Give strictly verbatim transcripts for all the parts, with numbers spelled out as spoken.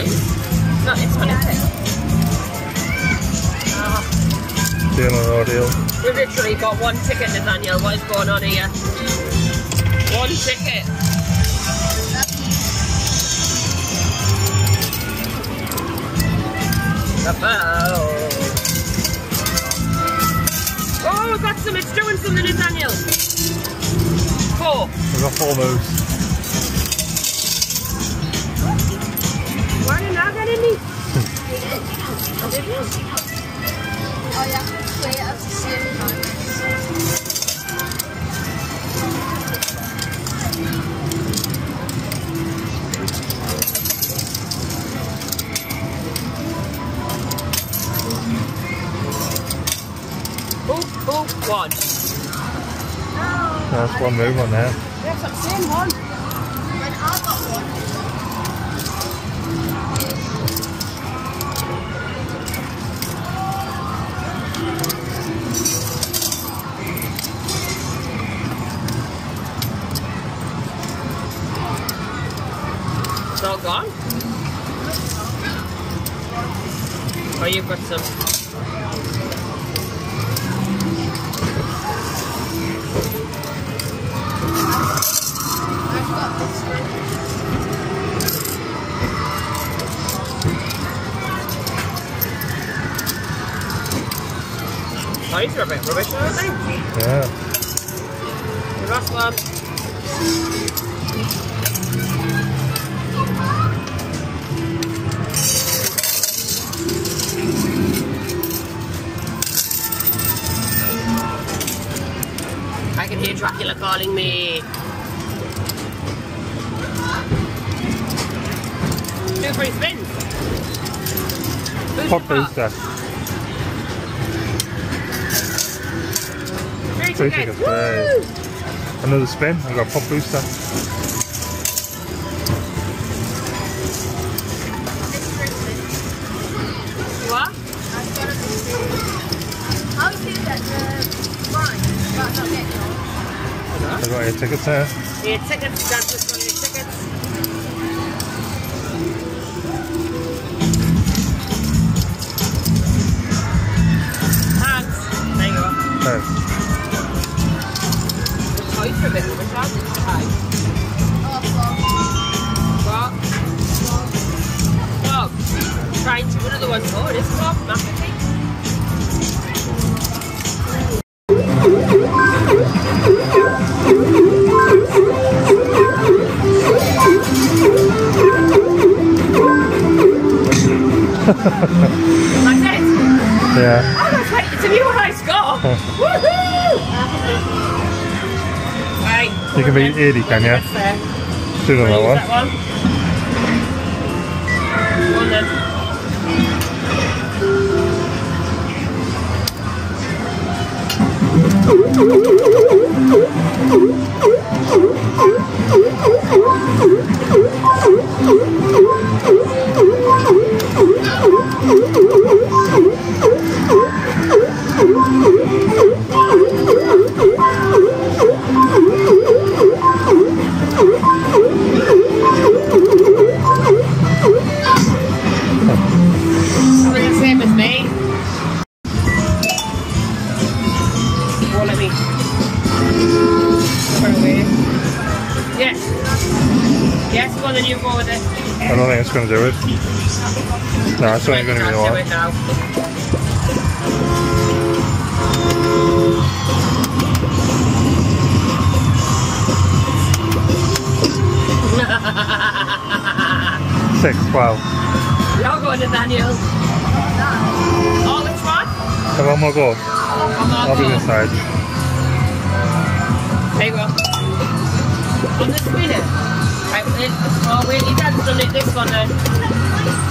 nice. It's not, it's funny. Oh. Deal or no deal? We've literally got one ticket, Nathaniel. What is going on here? One ticket. Oh, we've got some. It's doing something, Nathaniel. Four. We've got four moves. Why are you not getting me? Oh yeah, play it at the same time. Oh, oh, one. No. That's one move on there. Yes, I'm seeing one. When I got one. It's all gone? Oh, you've got some. I've got this one. Oh, these are a bit rubbish, aren't they? Yeah. The last one. I can hear Dracula calling me. Two free spins. Who's Pop the top? booster. Three Three tickets. tickets. Woo! Hey. Another spin. I've got pop booster. What? I've got a booster. How is it that the mine got not getting on? I've got your tickets there. Your tickets, that's just one of your tickets. Thanks. There you go. Thanks. The toys are a bit rubbish, aren't they? Hi. Oh, What? Dog. Trying to another one. Oh, it is soft, massively. That's it. Yeah. Oh, that's right. It's a new high score. Woohoo! Right. You can beat eighty, can you? Do That another one. That one. Go on then. Something the same as me. Oh, let me. Far away. Yes. Yes, go on then, you go with it. I don't think it's going to do it. No, it's only going to be the Do one. it now. Six, twelve. You're going to Daniel. Oh, which one? Have one more go. One more I'll go. do this side. There you go. On the spinner. Right, wait. Oh, wait, your dad's done it this one then.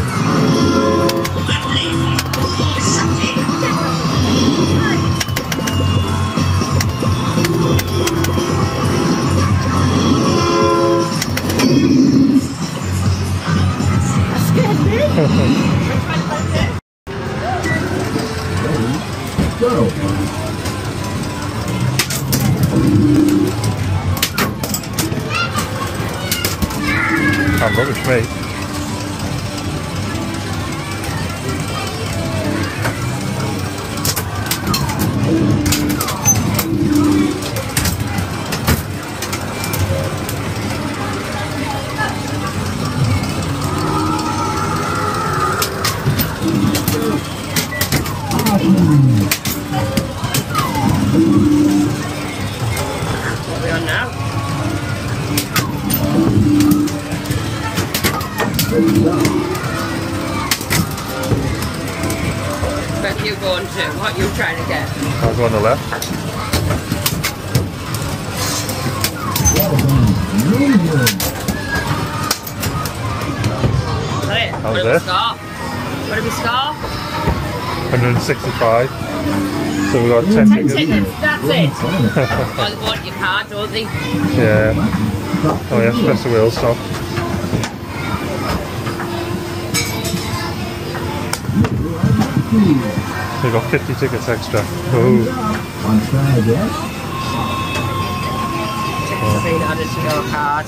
That scared me. Which one was it? I'm rubbish, mate. I'll go on the left. What did we score? What did we score? one hundred sixty-five. So we got ten, ten tickets. tickets, that's it. Well, they want your card, don't they? Yeah. Oh yeah, press the wheel stop. We got fifty tickets extra. Oh. Tickets have been added to your card.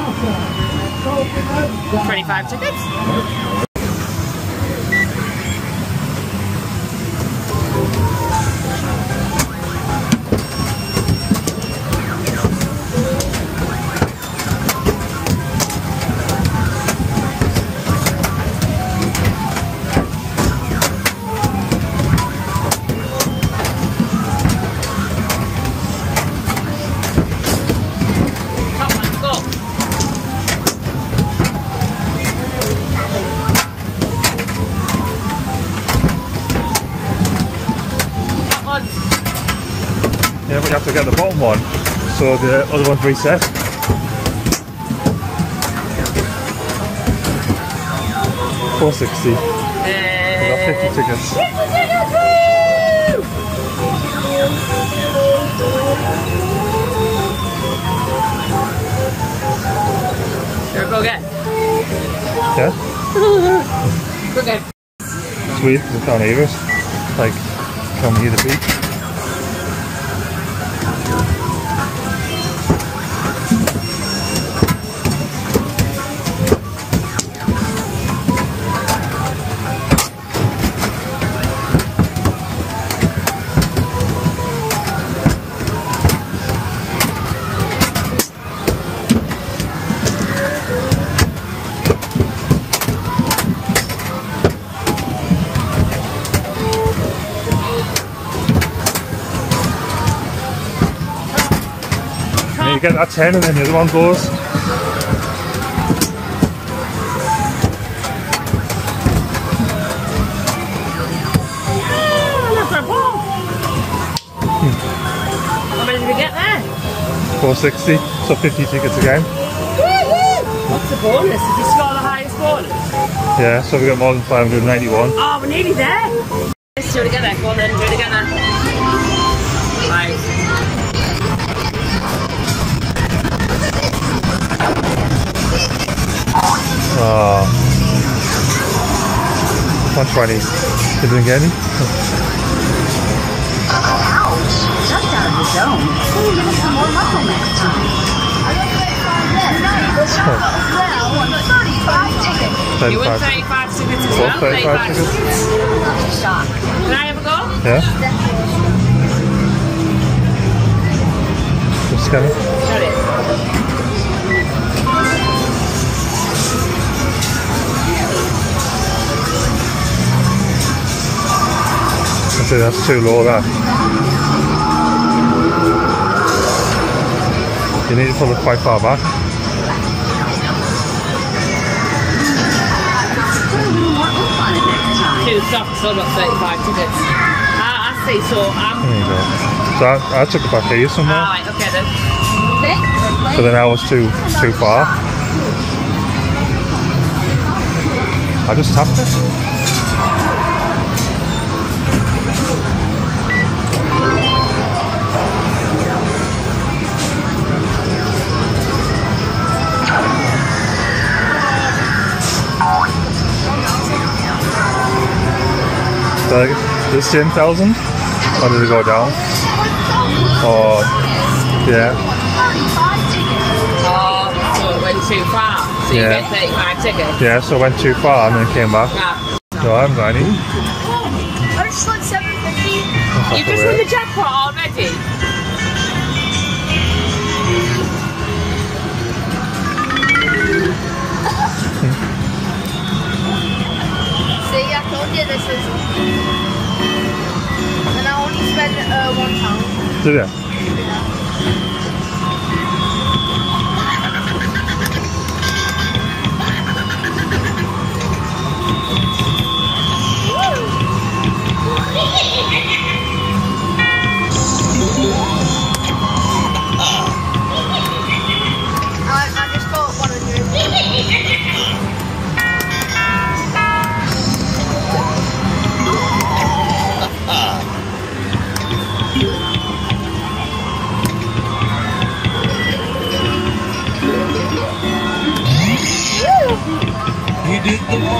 twenty-five tickets. Yeah, but you have to get the bottom one, so the other one's reset. four sixty. Uh, We got fifty tickets. fifty tickets! Here we go again. Yeah? Go again. It's weird because I can't hear us. Like, can't hear the beat. You get that ten and then the other one goes. How many did we get there? four sixty, so fifty tickets again. What's the bonus? Did you score the highest bonus? Yeah, so we got more than five hundred ninety-one. Oh, we're nearly there. Let's do it together. Go on then, do it together. Right. Oh. one twenty. You didn't get any? Just out of the zone. Can you give us some more muscle next time? Well, thirty-five tickets. You win thirty-five tickets as well. thirty-five tickets. Shot. Can I have a go? Yeah. Just scan it. Got it. See, that's too low, that. You need to pull it quite far back. Two stocks, so I've got thirty-five tickets. Ah, I see, so I'm... There you go. So I, I took it back here somewhere. Alright, okay then. So then I was too too far. I just tapped it. So this ten thousand, or did it go down? Oh, yeah. Oh, so it went too far. So you Yeah. get thirty-five tickets. Yeah, so I went too far and then came back. Ah. No, I haven't got any. I just won seven fifty. You've just won the jackpot already. See, I told you this is. And I only spent uh, one pound. Did you?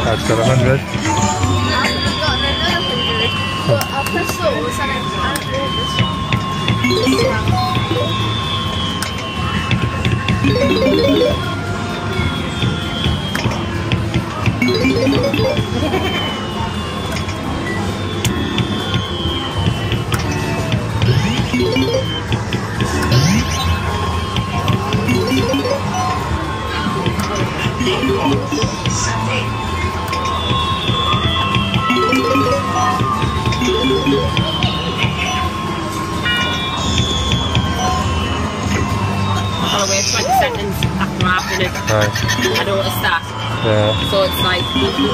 That's got a hundred. I've got another hundred. But I'll press those and I can't do this one. I'll wait twenty seconds after I've done it. Right. I noticed that. Yeah. So it's like.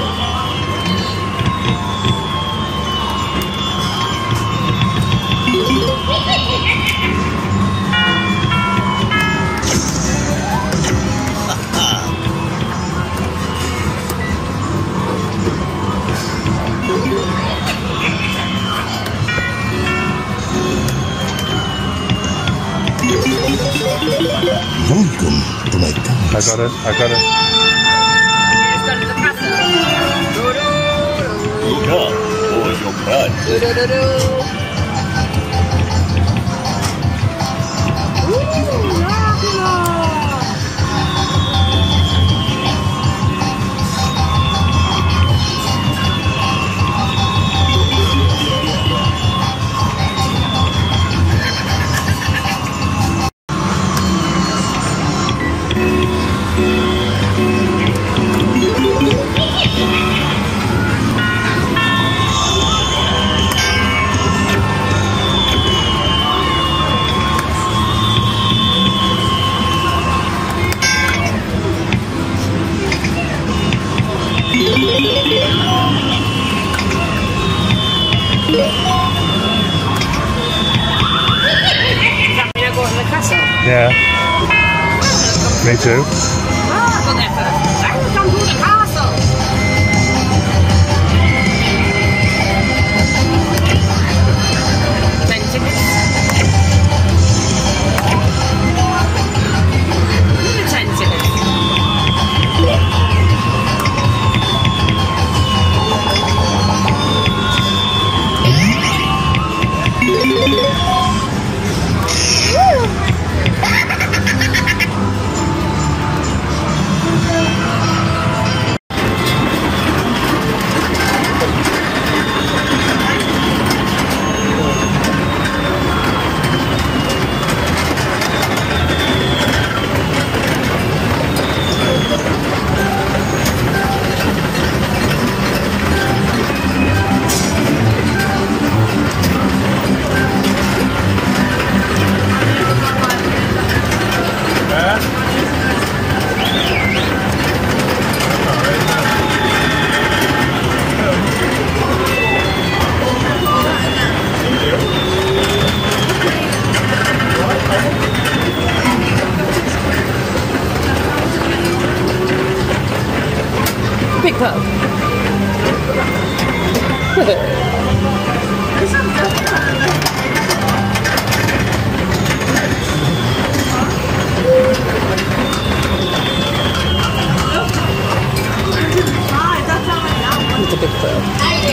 Welcome to my I house. got it. I got it. It's got the castle. Look up for your butt. Do do do do. Yeah. Me too. Ah, go there first. I can come to the castle. Ten tickets. Ten tickets. Big pub. It's a big pub.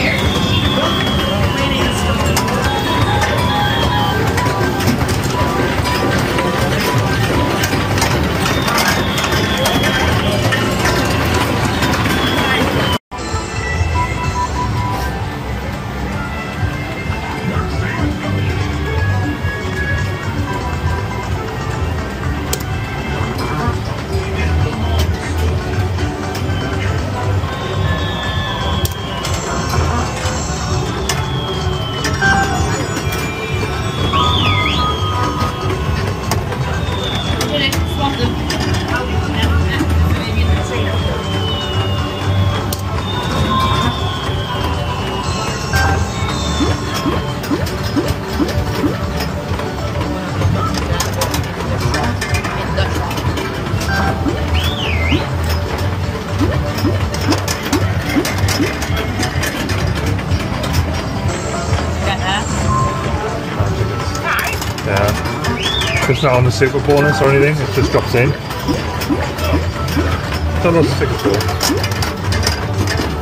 Yeah. It's not on the super bonus or anything, it just drops in. Don't know what the ticket's for.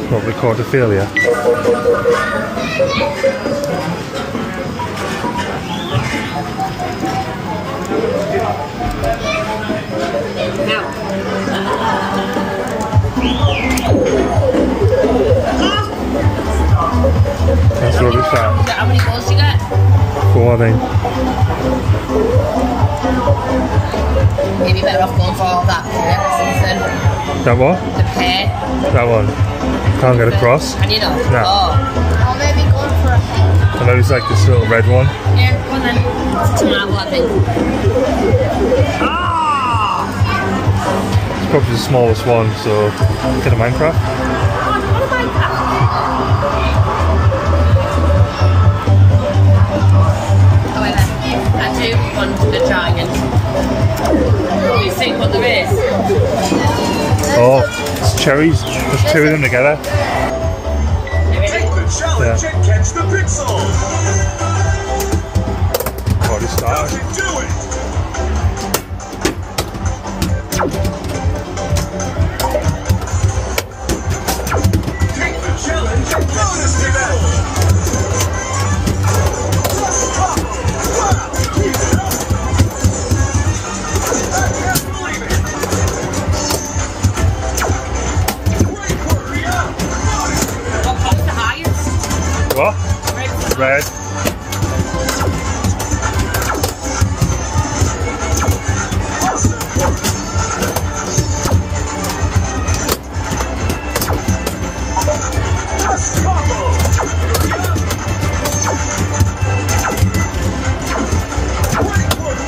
What, record a failure? That's rubbish, that. How many goals do you get? Four, I think. Maybe better off going for that pair or something. That what? The pair. That one. Can't get across. Can you not? No. Oh. Or maybe going for a head. And maybe it's like this little red one. Yeah, go on then. It's tomato, I think. Ah! It's probably the smallest one, so get a Minecraft. Oh, I don't want a Minecraft. However, I do want a giant. Do you think what there is? Oh, it's cherries. There's two of them together. Take the challenge Yeah. and catch the pixels. Already How started. you do it? Take the challenge and bonus pixels. Wow, keep it up. I can't believe it. Great work, Rita. Bonus pixels. What color's the highest? What? Red's the Red. Just combo. Great work.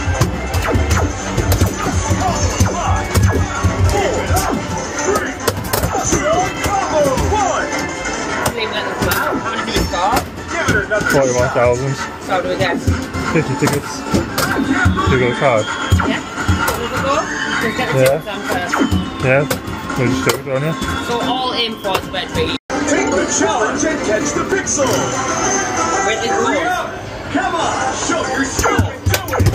Five, four, three, two, combo, one. Didn't even let them come out. How many do we score? Give it another Forty-one shot. thousand. So how do we get? Fifty tickets. You got a card? Yeah? Will we go? Just get the Yeah. tickets on first. Yeah. We'll just do it, don't you? So all aim for is red beat. Take the challenge and catch the pixels. Red is Hurry gold. up. Come on, show your skill. Do it.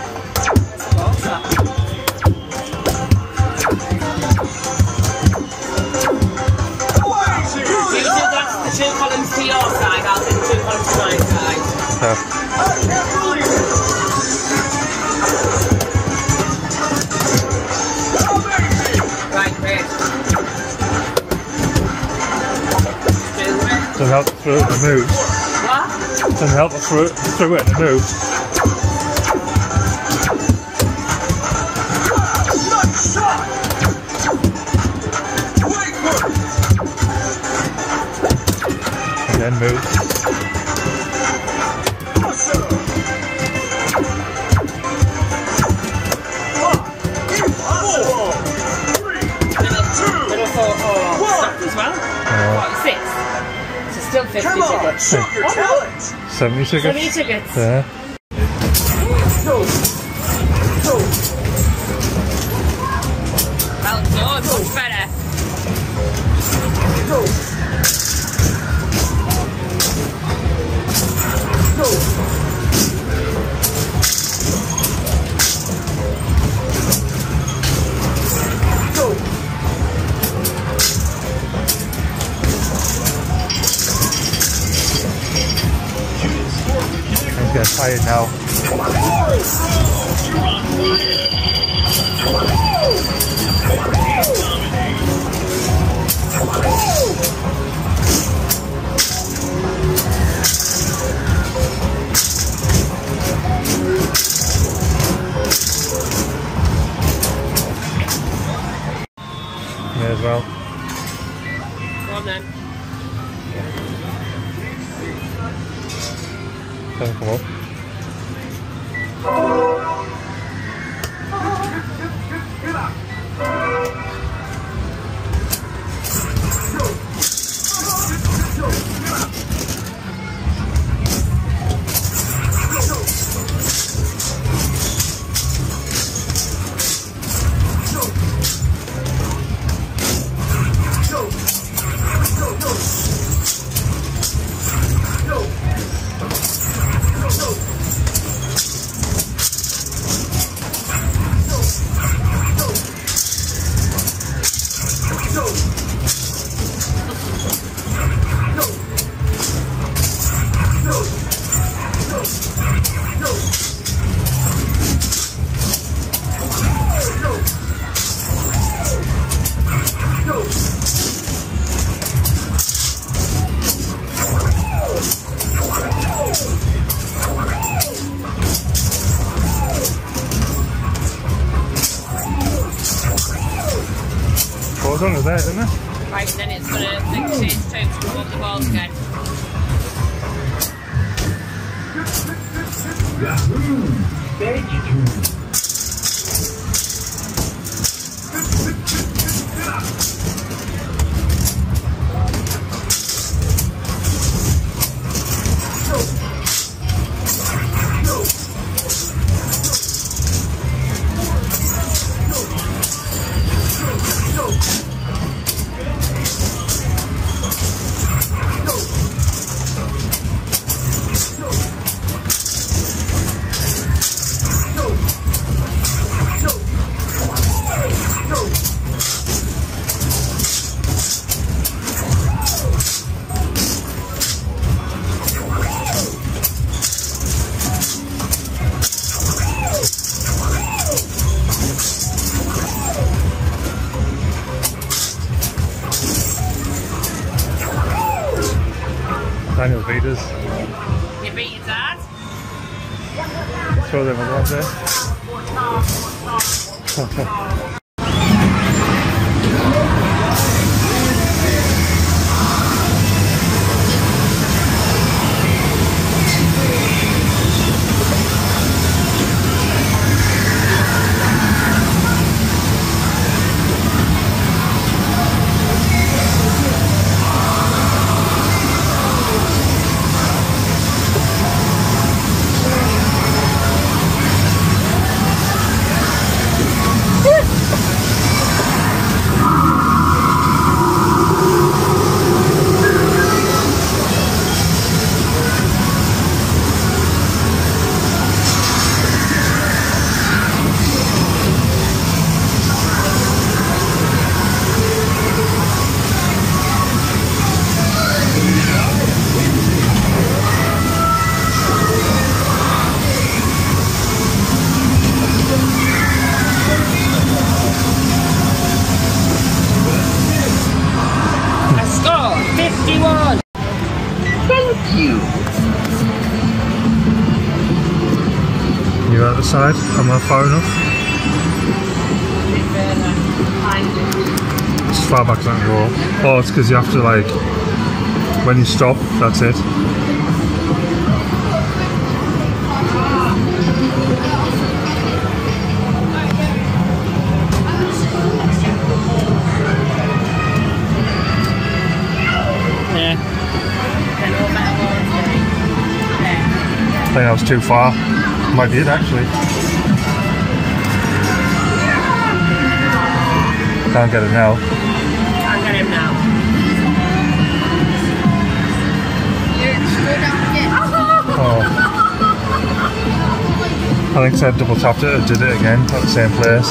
Amazing. So you do that the two columns to your side, I'll do the two columns to my side. Yeah. I can't believe it. Amazing. Right, red. Do red. Doesn't help through it and it moves. What? Doesn't help through it, through it and it moves. Nice shot. Great work. Again, moves. Awesome. Five, impossible. Three, Middle, two, middle four, oh, one. stopped as well. What, six? So still fifty come on, tickets. show your Oh, no. talent. Seventy tickets. Seventy tickets. Yeah. Go. Go. Well done, much better. Go. Go. Go. I'm getting tired as long as there, isn't it? Right, then it's going to change tones to warm the balls again. Daniel beat us. You beat your dad? Show them what there. fifty-one! Thank you. You out the side? Am I far enough? As far back as I can go. Oh, it's because you have to, like, when you stop, that's it. I think that was too far. Might be it actually. Can't get it now. Can't get him now. Oh. I think I double tapped it and did it again at the same place.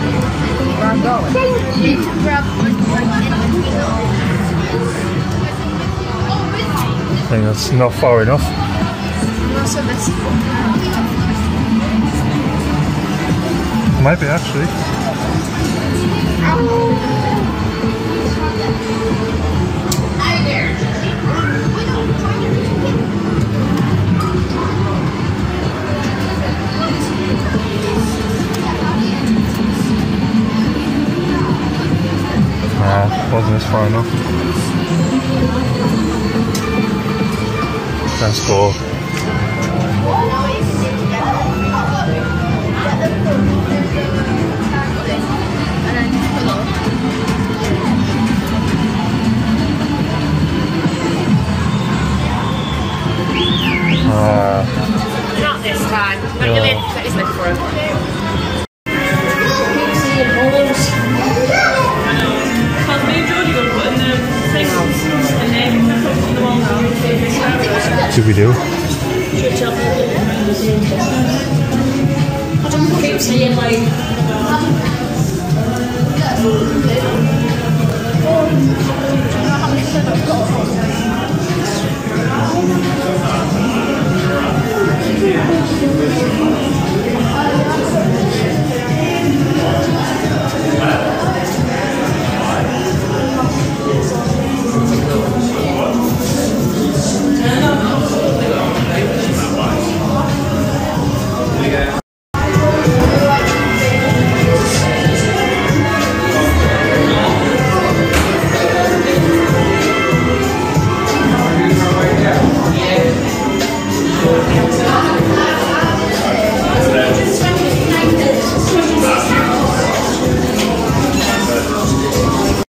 I think that's not far enough. Might be actually. Nah, wasn't this far enough. Let's go. Uh, Not this time. Got your lid, set his lid for him. Because me and Geordie were putting the thing on and then we put on the wall now. should we do? I don't keep saying like